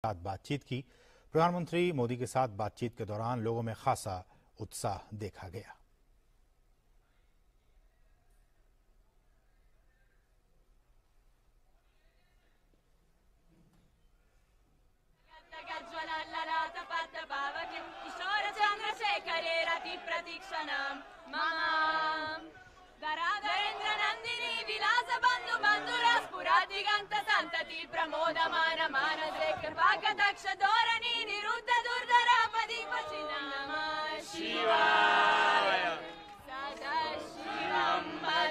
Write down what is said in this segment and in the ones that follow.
साथ बातचीत की। प्रधानमंत्री मोदी के साथ बातचीत के दौरान लोगों में खासा उत्साह देखा गया। प्रमोदमान मानसे कृपाकटाक्ष धोरणी निरुद्ध दुर्धरापदी नमः शिवाय सदा शिवं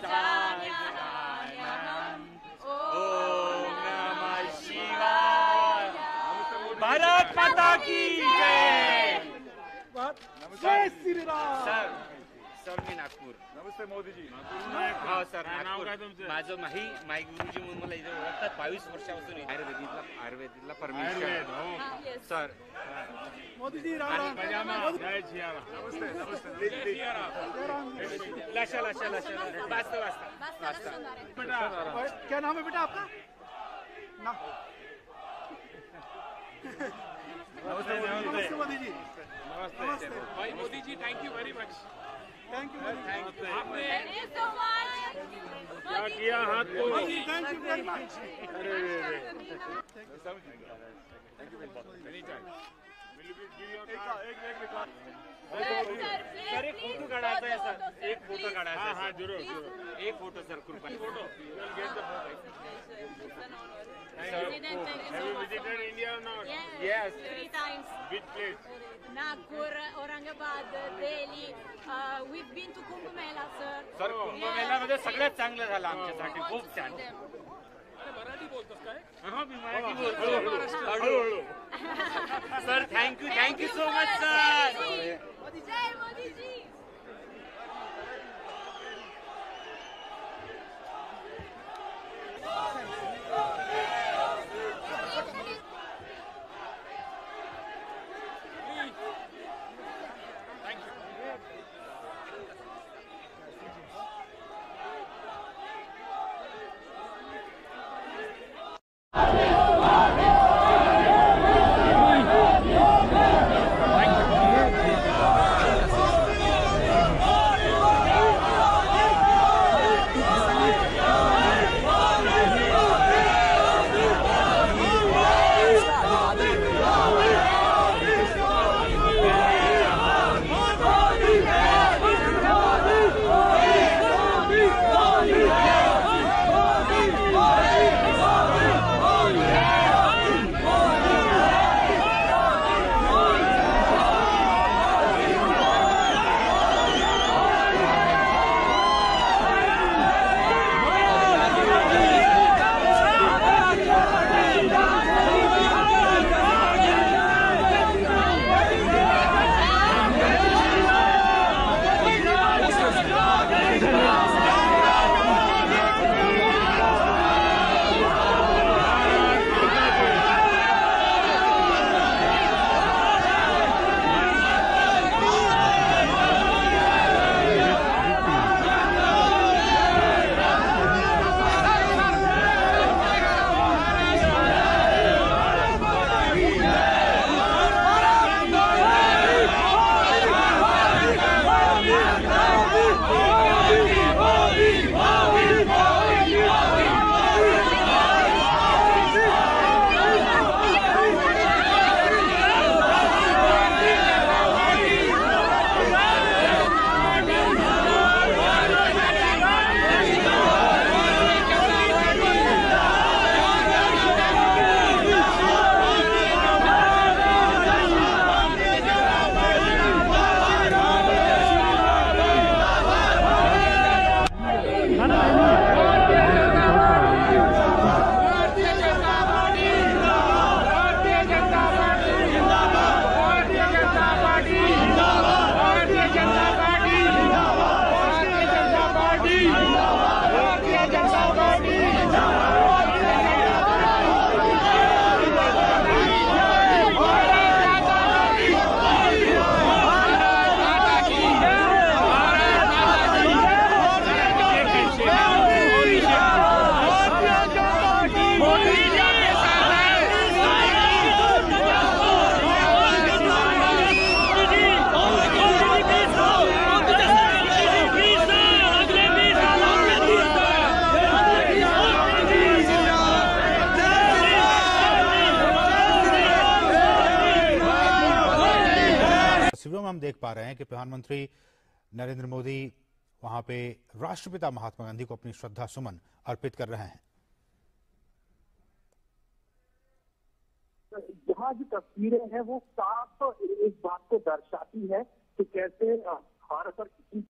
भजाम्यहम् ओम नमः शिवाय। भारत माता की जय। जय श्री राम। सर मी नागपूर. नमस्ते मोदी जी. हा सर नागपूर. माझं माई गुरुजी म्हणून मला इथे ओळखतात. 22 वर्षापासून आयुर्वेदिकला परमिशन सर. मोदी जी राम राम. जय सियाराम. नमस्ते नमस्ते. लाशा वास्ता. क्या नाम है बेटा आपका? ना. नमस्ते मोदी जी. नमस्ते भाई Modi ji. Thank you very much. Thank you. आपने so much. क्या किया हाथ को. Thank you very much. Any time. Sir एक फोटो काढायचा आहे सर. एक फोटो काढायचा आहे. हाँ जरूर. एक फोटो सर कृपया. Photo. President, thank you Have so you much. visited India or not? Yes. 3 times. Which place? Nagpur, Aurangabad, Delhi. We've been to Kumbh Mela, sir. Sir कुंभमेळ्यामध्ये सगळ्यात चांगलं झालं आमच्यासाठी. खूप छान. मराठी बोलतोस काय? हा मी मराठी बोलतो. हळूहळू. Sir thank you so much sir. जय मोदी जी. तस्वीरों में हम देख पा रहे हैं कि प्रधानमंत्री नरेंद्र मोदी वहां पे राष्ट्रपिता महात्मा गांधी को अपनी श्रद्धा सुमन अर्पित कर रहे हैं। यहाँ जो तस्वीरें हैं वो साफ इस बात को दर्शाती है कि कैसे भारत और